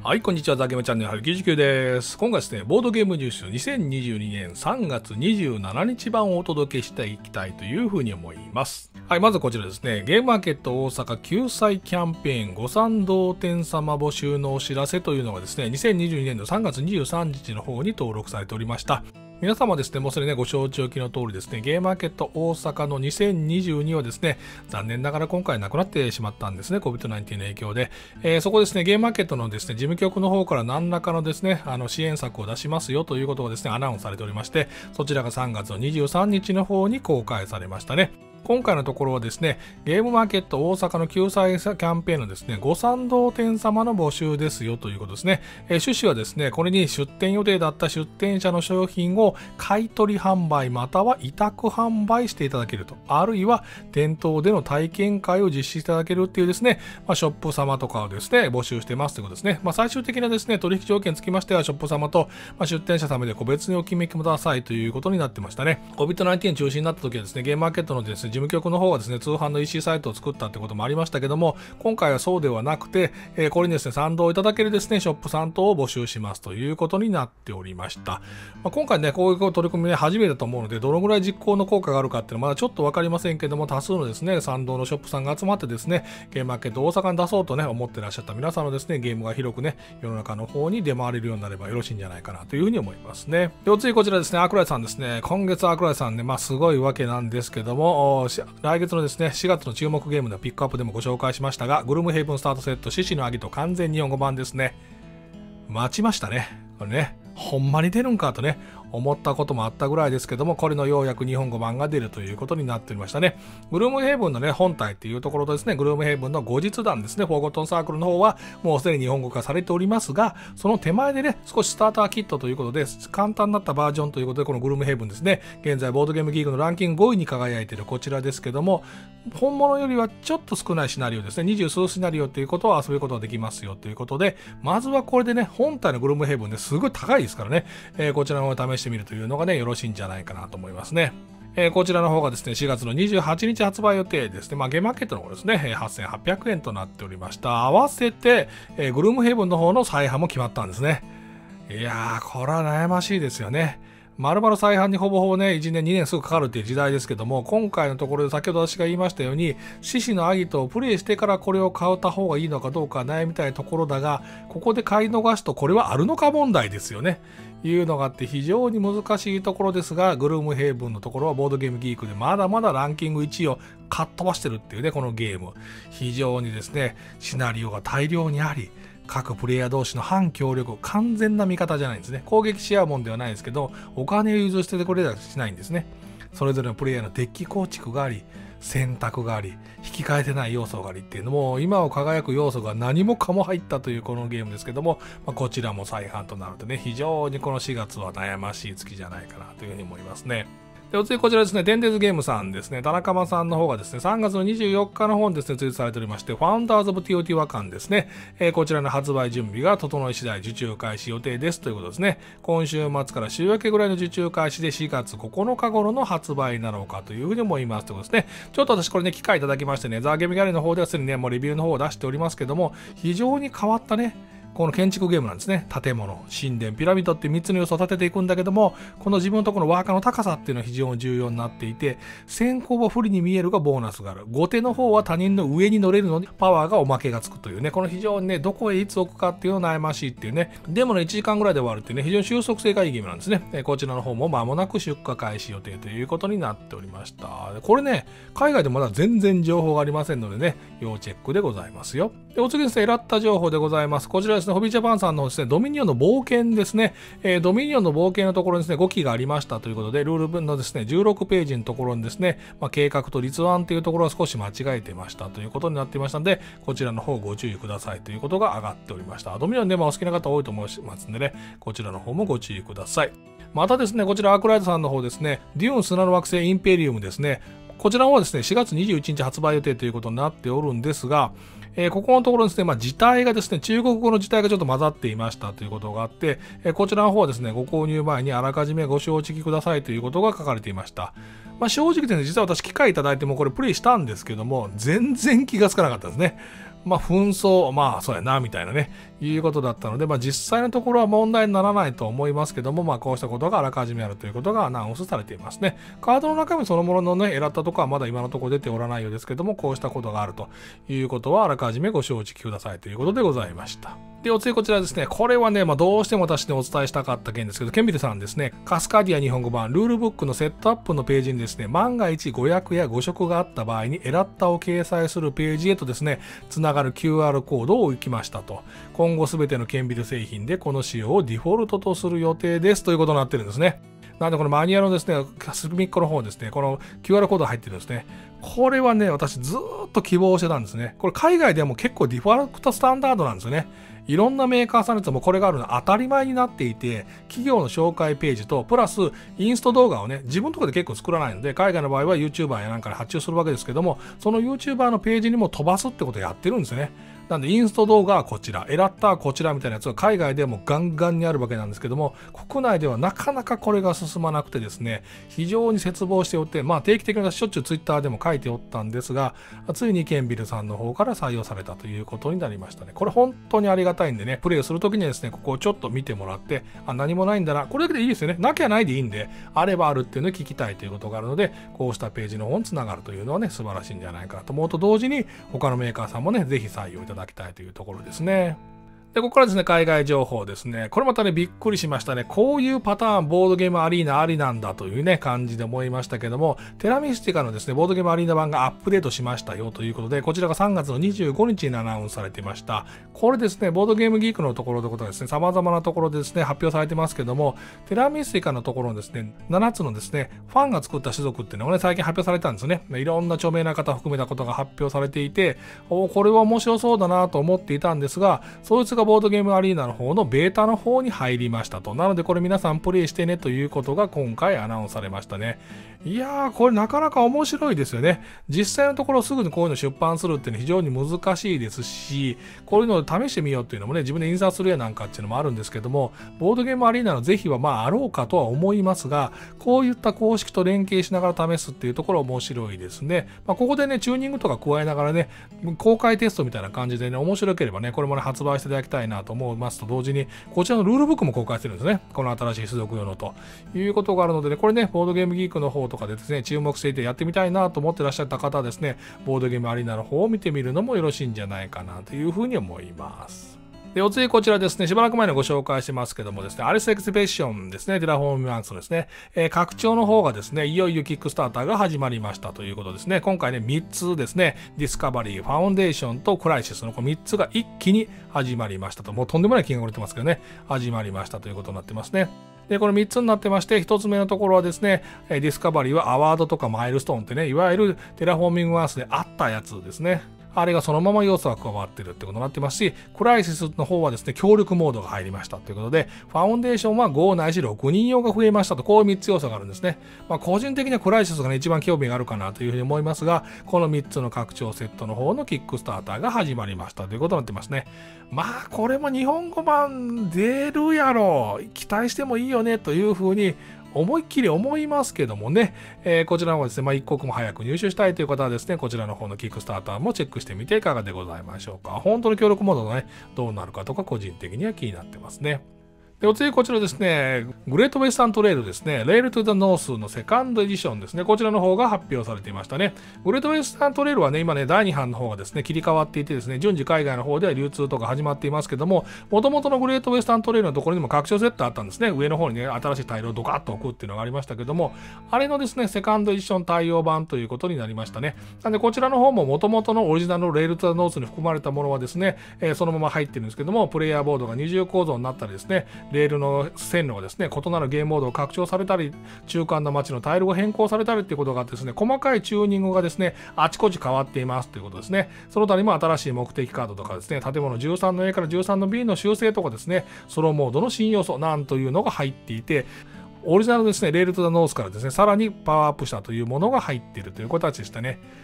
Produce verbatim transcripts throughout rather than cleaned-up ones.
はい、こんにちは。ザゲームチャンネルはるきゅうじゅうきゅうです。今回ですね、ボードゲームニュースにせんにじゅうにねんさんがつにじゅうしちにち版をお届けしていきたいというふうに思います。はい、まずこちらですね、ゲームマーケット大阪救済キャンペーンご賛同店様募集のお知らせというのがですね、にせんにじゅうにねんのさんがつにじゅうさんにちの方に登録されておりました。皆様ですね、もうそれね、ご承知おきの通りですね、ゲームマーケット大阪のにせんにじゅうにはですね、残念ながら今回なくなってしまったんですね、コビッドナインティーン の影響で。えー、そこですね、ゲームマーケットのですね、事務局の方から何らかのですね、あの支援策を出しますよということをですね、アナウンスされておりまして、そちらがさんがつのにじゅうさんにちの方に公開されましたね。今回のところはですね、ゲームマーケット大阪の救済キャンペーンのですね、ご賛同店様の募集ですよということですね。えー、趣旨はですね、これに出店予定だった出店者の商品を買取販売または委託販売していただけると。あるいは店頭での体験会を実施していただけるっていうですね、まあ、ショップ様とかをですね、募集してますということですね。まあ、最終的なですね、取引条件につきましては、ショップ様と、まあ、出店者様で個別にお決めくださいということになってましたね。コビッドナインティーン 中止になった時はですね、ゲームマーケットのですね、事務局の方はですね、通販の イーシー サイトを作ったってこともありましたけども、今回はそうではなくて、えー、これにですね、賛同いただけるですね、ショップさん等を募集しますということになっておりました。まあ、今回ね、こういう取り組みは初めてだと思うので、どのぐらい実行の効果があるかっていうのはまだちょっとわかりませんけども、多数のですね、賛同のショップさんが集まってですね、ゲームマーケット大阪に出そうとね、思ってらっしゃった皆さんのですね、ゲームが広くね、世の中の方に出回れるようになればよろしいんじゃないかなというふうに思いますね。で、お次こちらですね、アークライさんですね、今月アークライさんね、まあすごいわけなんですけども、来月のですね、しがつの注目ゲームのピックアップでもご紹介しましたが、グルムヘイブンスタートセット獅子のアギト完全日本語版ですね。待ちましたね。これね、ほんまに出るんかとね、思ったこともあったぐらいですけども、これのようやく日本語版が出るということになっておりましたね。グルームヘイブンのね、本体っていうところとですね、グルームヘイブンの後日談ですね、フォーゴットンサークルの方はもうすでに日本語化されておりますが、その手前でね、少しスターターキットということで、簡単になったバージョンということで、このグルームヘイブンですね、現在ボードゲームギークのランキングごいに輝いているこちらですけども、本物よりはちょっと少ないシナリオですね、二十数シナリオということは遊ぶことができますよということで、まずはこれでね、本体のグルームヘイブンですごい高いですからね、えー、こちらの方を試してみるというのがね、よろしいんじゃないかなと思いますね。えー、こちらの方がですね、しがつのにじゅうはちにち発売予定ですね。まあ、ゲームマーケットの方ですね、はっせんはっぴゃくえんとなっておりました。合わせて、えー、グルームヘイブンの方の再販も決まったんですね。いやー、これは悩ましいですよね。丸々再販にほぼほぼね、いちねんにねんすぐかかるっていう時代ですけども、今回のところで先ほど私が言いましたように、獅子のアギトをプレイしてからこれを買った方がいいのかどうか悩みたいところだが、ここで買い逃すとこれはあるのか問題ですよね。いうのがあって非常に難しいところですが、グルームヘイブンのところはボードゲームギークでまだまだランキングいちいをかっ飛ばしてるっていうね、このゲーム。非常にですね、シナリオが大量にあり、各プレイヤー同士の反協力、完全な味方じゃないんですね。攻撃し合うもんではないですけど、お金を融通してくれたりしないんですね。それぞれのプレイヤーのデッキ構築があり、選択があり、引き換えてない要素がありっていうのも、今を輝く要素が何もかも入ったというこのゲームですけども、まあ、こちらも再販となるとね、非常にこのしがつは悩ましい月じゃないかなというふうに思いますね。で、お次こちらですね、デンデズゲームさんですね、田中間さんの方がですね、さんがつのにじゅうよっかの方にですね、ツイートされておりまして、ファウンダーズ・オブ・ティオティワカンですね、えー、こちらの発売準備が整い次第受注開始予定ですということですね。今週末から週明けぐらいの受注開始でしがつここのか頃の発売なのかというふうに思いますということですね。ちょっと私これね、機会いただきましてね、ザーゲームギャラリーの方ではすでにね、もうレビューの方を出しておりますけども、非常に変わったね、この建築ゲームなんですね。建物、神殿、ピラミッドってみっつの要素を立てていくんだけども、この自分のところのワーカーの高さっていうのは非常に重要になっていて、先行は不利に見えるがボーナスがある。後手の方は他人の上に乗れるのにパワーがおまけがつくというね、この非常にね、どこへいつ置くかっていうの悩ましいっていうね、でもね、いちじかんぐらいで終わるっていうね、非常に収束性がいいゲームなんですね。こちらの方も間もなく出荷開始予定ということになっておりました。これね、海外でまだ全然情報がありませんのでね、要チェックでございますよ。で、お次ですね、エラッタ情報でございます。こちらですね、ホビージャパンさんの方ですね、ドミニオンの冒険ですね、えー、ドミニオンの冒険のところにですね、ごきがありましたということで、ルール文のですね、じゅうろくページのところにですね、まあ、計画と立案というところは少し間違えてましたということになっていましたので、こちらの方ご注意くださいということが上がっておりました。ドミニオンでもお好きな方多いと思いますのでね、こちらの方もご注意ください。またですね、こちらアークライトさんの方ですね、デューン砂の惑星インペリウムですね、こちらの方はですね、しがつにじゅういちにち発売予定ということになっておるんですが、えー、ここのところですね、まあ、字体がですね、中国語の字体がちょっと混ざっていましたということがあって、えー、こちらの方はですね、ご購入前にあらかじめご承知くださいということが書かれていました。まあ、正直ですね、実は私機械いただいてもこれプレイしたんですけども、全然気がつかなかったですね。 まあ、紛争、まあ、そうやな、みたいなね、いうことだったので、まあ、実際のところは問題にならないと思いますけども、まあ、こうしたことがあらかじめあるということがアナウンスされていますね。カードの中身そのもののね、エラッタとかはまだ今のところ出ておらないようですけども、こうしたことがあるということはあらかじめご承知くださいということでございました。で、お次こちらですね。これはね、まあ、どうしても私にお伝えしたかった件ですけど、ケンビルさんですね、カスカディア日本語版ルールブックのセットアップのページにですね、万が一誤訳や誤植があった場合にエラッタを掲載するページへとですね、つながる キューアール コードを置きましたと。今後すべてのケンビル製品でこの仕様をデフォルトとする予定ですということになってるんですね。なのでこのマニュアルのですね、隅っこの方ですね、この キューアール コードが入ってるんですね。これはね、私ずーっと希望してたんですね。これ海外でも結構デフォルトスタンダードなんですよね。いろんなメーカーさんでもこれがあるのは当たり前になっていて、企業の紹介ページと、プラスインスト動画をね、自分のところで結構作らないので、海外の場合は YouTuber やなんかで発注するわけですけども、その YouTuber のページにも飛ばすってことをやってるんですね。なんでインスト動画はこちら、エラッターはこちらみたいなやつは海外でもガンガンにあるわけなんですけども、国内ではなかなかこれが進まなくてですね、非常に切望しておって、まあ定期的にしょっちゅうツイッターでも書いておったんですが、ついにケンビルさんの方から採用されたということになりましたね。これ本当にありがたいんでね、プレイをするときにはですね、ここをちょっと見てもらって、あ、何もないんだな、これだけでいいですよね。なきゃないでいいんで、あればあるっていうのを聞きたいということがあるので、こうしたページの方につながるというのはね、素晴らしいんじゃないかなと思うと同時に、他のメーカーさんもね、ぜひ採用いただきたいというところですね。で、ここからですね、海外情報ですね。これまたね、びっくりしましたね。こういうパターン、ボードゲームアリーナありなんだというね、感じで思いましたけども、テラミスティカのですね、ボードゲームアリーナ版がアップデートしましたよということで、こちらがさんがつのにじゅうごにちにアナウンスされていました。これですね、ボードゲームギークのところということはですね、様々なところでですね、発表されてますけども、テラミスティカのところのですね、ななつのですね、ファンが作った種族っていうのがね、最近発表されたんですね。いろんな著名な方含めたことが発表されていて、お、これは面白そうだなと思っていたんですが、そいつがボードゲームアリーナの方のベータの方に入りましたと。なのでこれ皆さんプレイしてねということが今回アナウンスされましたね。いやー、これなかなか面白いですよね。実際のところすぐにこういうの出版するっていうのは非常に難しいですし、こういうのを試してみようっていうのもね、自分で印刷するやなんかっていうのもあるんですけども、ボードゲームアリーナの是非はまああろうかとは思いますが、こういった公式と連携しながら試すっていうところ面白いですね。まあ、ここでね、チューニングとか加えながらね、公開テストみたいな感じでね、面白ければね、これもね、発売していただきたいなと思いますと同時に、こちらのルールブックも公開してるんですね。この新しい種族用のということがあるのでね、これね、ボードゲームギークの方とかでですね、注目していてやってみたいなと思ってらっしゃった方はですね、ボードゲームアリーナの方を見てみるのもよろしいんじゃないかなというふうに思います。で、お次こちらですね、しばらく前にご紹介してますけどもですね、アリスエクスペッションですね、テラフォームワンスのですね、えー、拡張の方がですね、いよいよキックスターターが始まりましたということですね。今回ね、みっつですね、ディスカバリー、ファウンデーションとクライシスのこのみっつが一気に始まりましたと。もうとんでもない金額が出てますけどね、始まりましたということになってますね。で、これみっつになってまして、ひとつめのところはですね、ディスカバリーはアワードとかマイルストーンってね、いわゆるテラフォーミングワースであったやつですね。あれがそのまま要素が加わってるってことになってますし、クライシスの方はですね、協力モードが入りましたということで、ファウンデーションはごないしろくにん用が増えましたと、こういうみっつ要素があるんですね。まあ、個人的にはクライシスがね、一番興味があるかなというふうに思いますが、このみっつの拡張セットの方のキックスターターが始まりましたということになってますね。まあ、これも日本語版出るやろ、期待してもいいよねというふうに思いっきり思いますけどもね、えー、こちらの方はですね、まあ、一刻も早く入手したいという方はですね、こちらの方のキックスターターもチェックしてみていかがでございましょうか。本当の協力モードがね、どうなるかとか個人的には気になってますね。で、お次こちらですね、グレートウェスタントレールですね、レールトゥザノースのセカンドエディションですね、こちらの方が発表されていましたね。グレートウェスタントレールはね、今ね、だいに版の方がですね、切り替わっていてですね、順次海外の方では流通とか始まっていますけども、元々のグレートウェスタントレールのところにも拡張セットあったんですね。上の方にね、新しいタイルをドカッと置くっていうのがありましたけども、あれのですね、セカンドエディション対応版ということになりましたね。なんで、こちらの方も元々のオリジナルのレールトゥザノースに含まれたものはですね、えー、そのまま入ってるんですけども、プレイヤーボードが二重構造になったりですね、レールの線路がですね、異なるゲームモードを拡張されたり、中間の街のタイルが変更されたりということがあってですね、細かいチューニングがですね、あちこち変わっていますということですね。その他にも新しい目的カードとかですね、建物じゅうさんの A からじゅうさんの B の修正とかですね、ソロモードの新要素なんというのが入っていて、オリジナルですね、レールトゥザノースからですね、さらにパワーアップしたというものが入っているという形でしたね。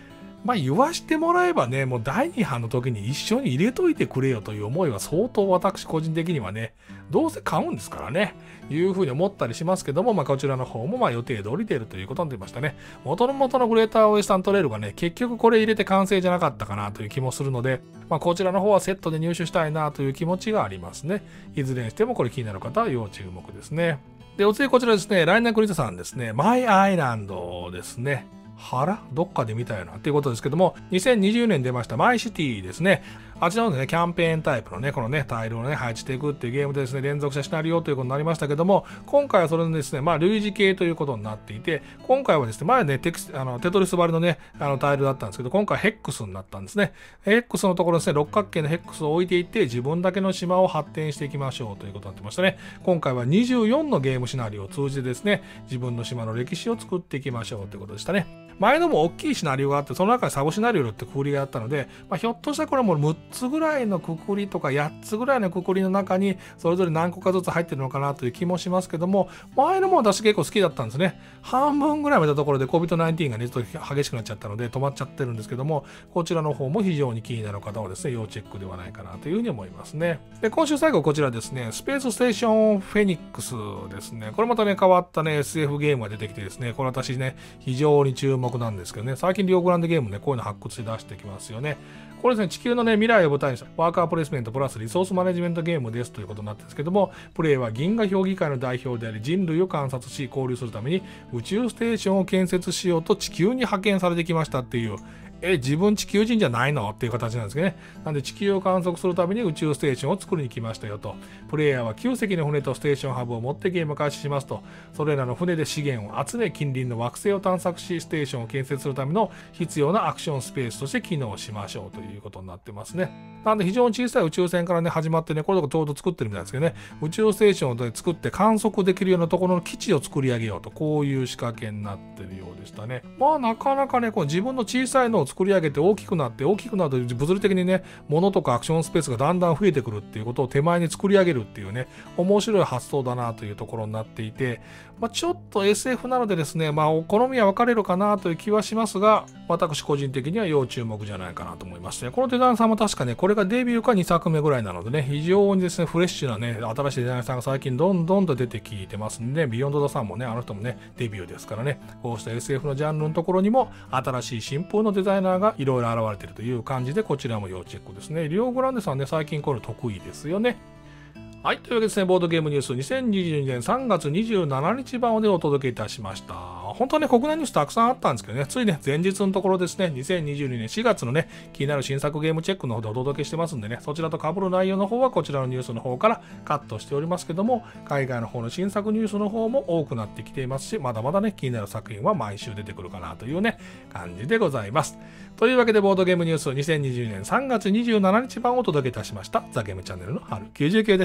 まあ言わしてもらえばね、もうだいに版の時に一緒に入れといてくれよという思いは相当私個人的にはね、どうせ買うんですからね、いうふうに思ったりしますけども、まあこちらの方もまあ予定通り出るということになりましたね。元の元のグレーターウエスタントレールがね、結局これ入れて完成じゃなかったかなという気もするので、まあこちらの方はセットで入手したいなという気持ちがありますね。いずれにしてもこれ気になる方は要注目ですね。で、お次こちらですね、ライナークリタさんですね、マイアイランドですね。腹どっかで見たよなっていうことですけども、にせんにじゅうねん出ましたマイシティですね。あちらのね、キャンペーンタイプのね、このね、タイルをね、配置していくっていうゲームでですね、連続したシナリオということになりましたけども、今回はそれのですね、まあ、類似系ということになっていて、今回はですね、前ね、テクスあのテトリス張りのね、あのタイルだったんですけど、今回ヘックスになったんですね。ヘックスのところですね、六角形のヘックスを置いていって、自分だけの島を発展していきましょうということになってましたね。今回はにじゅうよんのゲームシナリオを通じてですね、自分の島の歴史を作っていきましょうということでしたね。前のも大きいシナリオがあって、その中にサブシナリオってくくりがあったので、まあ、ひょっとしたらこれもむっつぐらいのくくりとかやっつぐらいのくくりの中にそれぞれ何個かずつ入ってるのかなという気もしますけども、前のも私結構好きだったんですね。半分ぐらいまでのところで コビッドナインティーン がね、ちょっと激しくなっちゃったので止まっちゃってるんですけども、こちらの方も非常に気になる方はですね、要チェックではないかなというふうに思いますね。で、今週最後こちらですね、スペースステーションフェニックスですね。これまたね、変わったね、エスエフ ゲームが出てきてですね、これ私ね、非常に注目なんですけどね、最近リオグランデゲームね、こういうの発掘して出してきますよね。これですね、地球のね、未来を舞台にしたワーカープレイスメントプラスリソースマネジメントゲームですということになってるんですけども、プレイは銀河評議会の代表であり人類を観察し交流するために宇宙ステーションを建設しようと地球に派遣されてきましたっていう、え、自分地球人じゃないのっていう形なんですけどね。なんで地球を観測するために宇宙ステーションを作りに来ましたよと。プレイヤーはきゅうせきの船とステーションハブを持ってゲーム開始しますと。それらの船で資源を集め近隣の惑星を探索し、ステーションを建設するための必要なアクションスペースとして機能しましょうということになってますね。なんで非常に小さい宇宙船からね、始まってね、これとかちょうど作ってるみたいですけどね、宇宙ステーションを作って観測できるようなところの基地を作り上げようと、こういう仕掛けになってるようでしたね。まあなかなかね、こう自分の小さいのを作り上げて大きくなって大きくなると物理的にね、物とかアクションスペースがだんだん増えてくるっていうことを手前に作り上げるっていうね、面白い発想だなというところになっていて、まあ、ちょっと エスエフ なのでですね、まあお好みは分かれるかなという気はしますが、私個人的には要注目じゃないかなと思いますね。このデザイナーさんも確かね、これがデビューかにさくめぐらいなのでね、非常にですね、フレッシュなね、新しいデザイナーさんが最近どんどんと出てきてますんで、ビヨンド・ザ・さんもね、あの人もね、デビューですからね、こうした エスエフ のジャンルのところにも新しい新風のデザイナーがいろいろ現れているという感じで、こちらも要チェックですね。リオ・グランデさんね、最近これ得意ですよね。はい。というわけでですね、ボードゲームニュースにせんにじゅうにねんさんがつにじゅうしちにち版でお届けいたしました。本当はね、国内ニュースたくさんあったんですけどね、ついね、前日のところですね、にせんにじゅうにねんしがつのね、気になる新作ゲームチェックの方でお届けしてますんでね、そちらと被る内容の方はこちらのニュースの方からカットしておりますけども、海外の方の新作ニュースの方も多くなってきていますし、まだまだね、気になる作品は毎週出てくるかなというね、感じでございます。というわけで、ボードゲームニュースにせんにじゅうにねんさんがつにじゅうしちにち版をお届けいたしました。ザ・ゲームチャンネルの春きゅうじゅうきゅうでした。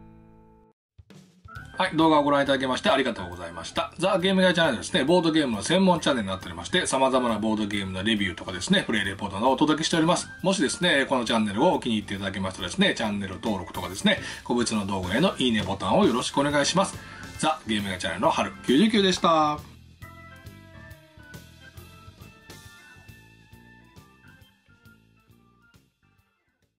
はい、動画をご覧いただきましてありがとうございました。ザ・ゲームガイチャンネルですね、ボードゲームの専門チャンネルになっておりまして、様々なボードゲームのレビューとかですね、プレイレポートなどをお届けしております。もしですね、このチャンネルをお気に入っていただけましたらですね、チャンネル登録とかですね、個別の動画へのいいねボタンをよろしくお願いします。ザ・ゲームガイチャンネルの春きゅうじゅうきゅうでした。